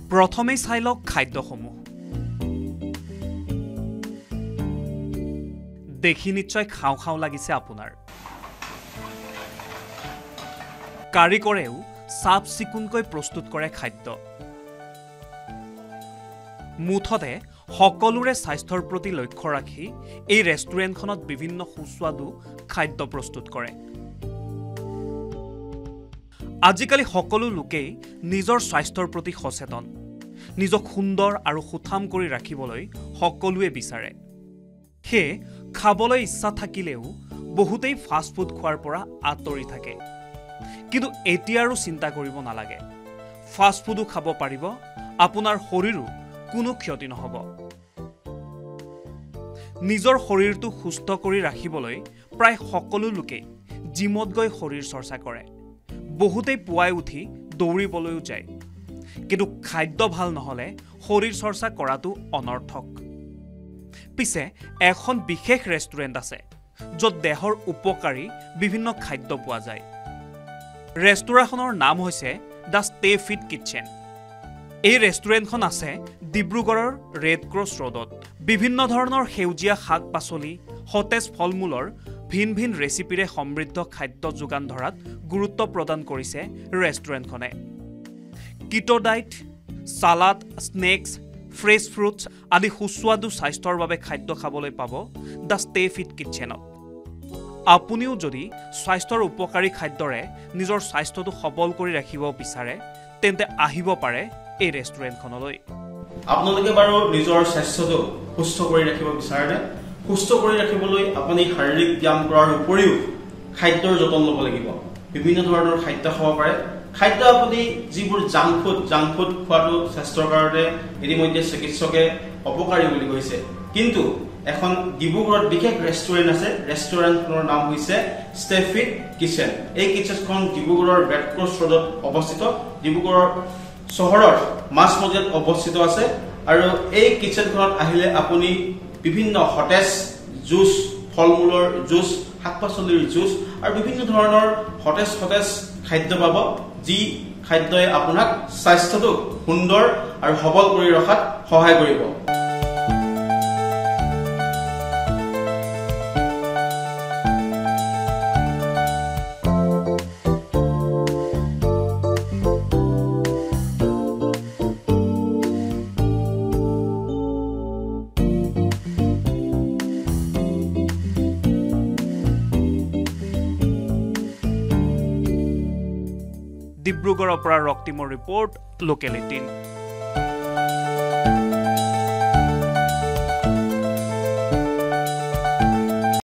প্ৰথমে চাই লওক খাদ্যসমূহ দেখি নিশ্চয় খাও খাও লাগিছে আপোনাৰ কাৰিকৰেও সাফ চিকুনকৈ প্ৰস্তুত কৰে খাদ্য মুঠতে সকলোৰে স্বাস্থ্যৰ প্ৰতি লক্ষ্য ৰাখি এই ৰেষ্টুৰেণ্টখনত বিভিন্ন সুস্বাদু খাদ্য প্ৰস্তুত কৰে আজিকালি সকলো লোকেই নিজৰ স্বাস্থ্যৰ প্ৰতি সচেতন নিজক সুন্দৰ আৰু সুঠাম কৰি ৰাখিবলৈ সকলোৱে বিচাৰে হে খাবলৈ ইচ্ছা থাকিলেও বহুতেই ফাষ্ট ফুড খোৱাৰ পৰা আঁতৰি থাকে কিন্তু এতিয়া আৰু চিন্তা কৰিব নালাগে ফাষ্ট ফুডো খাব পাৰিব আপোনাৰ শৰীৰো কোনো ক্ষতি নহব নিজৰ শৰীৰটো সুস্থ কৰি ৰাখিবলৈ প্ৰায় সকলো লোকে জিমত গৈ শৰীৰ চৰ্চা কৰে বহুতেই পুৱাই উঠি দৌৰিবলৈও যায় কিন্তু খাদ্য ভাল নহলে শৰীৰ চৰ্চা কৰাটো অনৰ্থক পিছে এখন বিশেষ ৰেষ্টুৰেণ্ট আছে য'ত দেহৰ উপকাৰী বিভিন্ন খাদ্য পোৱা যায় ৰেষ্টুৰেণ্টখনৰ নাম হৈছে দ্য ষ্টে ফিট কিটচেন এই ৰেষ্টুৰেণ্টখন আছে ডিব্ৰুগড়ৰ ৰেড ক্ৰছ ৰোডত বিভিন্ন ধৰণৰ সেউজীয়া শাক পাচলি সতেজ ফলমূলৰ ভিন ভিন ৰেচিপিৰে সমৃদ্ধ খাদ্য যোগান ধৰাত গুৰুত্ব প্ৰদান কৰিছে ৰেষ্টুৰেণ্টখনে keto diet salad snacks fresh fruits আদি সুস্বাদু স্বাস্থ্যৰ বাবে খাদ্য খাবলৈ পাব দ্য ষ্টে ফিট কিটচেনত আপুনিও যদি স্বাস্থ্যৰ উপকাৰী খাদ্যৰে নিজৰ স্বাস্থ্যটো সবল কৰি ৰাখিব বিচাৰে তেন্তে আহিব পাৰে এই ৰেষ্টুৰেণ্টখনলৈ আপোনালোকে বাৰু নিজৰ স্বাস্থ্যটো সুস্থ কৰি ৰাখিব বিচাৰে সুস্থ কৰি ৰাখিবলৈ আপুনি শাৰীৰিক ব্যায়াম কৰাৰ উপৰিও খাদ্যৰ যতন ল'ব লাগিব বিভিন্ন ধৰণৰ খাদ্য খাব পাৰে খাদ্য আপুনি যিবোৰ জাংক ফুড খোৱাটো স্বাস্থ্যৰ কাৰণে ইতিমধ্যে চিকিৎসকে অপকাৰী বুলি কৈছে কিন্তু এখন ডিব্ৰুগড়ত বিশেষ ৰেষ্টুৰেণ্ট আছে ৰেষ্টুৰেণ্টখনৰ নাম হৈছে ষ্টে ফিট কিচেন এই কিচেনখন ডিব্ৰুগড়ৰ ৰেড ক্ৰছ ৰোডত অৱস্থিত ডিব্ৰুগড়ৰ চহৰৰ মাছমজিয়াত অৱস্থিত আছে আৰু এই কিচেনখনত আহিলে আপুনি বিভিন্ন সতেজ জুচ ফলমূলৰ জুচ শাক-পাচলিৰ জুচ আৰু বিভিন্ন ধৰণৰ সতেজ খাদ্য পাব যি খাদ্যই আপোনাক স্বাস্থ্যটো সুন্দৰ আৰু সবল কৰি ৰখাত সহায় কৰিব ডিব্ৰুগড়ৰ পৰা ৰক্তিমৰ ৰিপৰ্ট লোকেল 18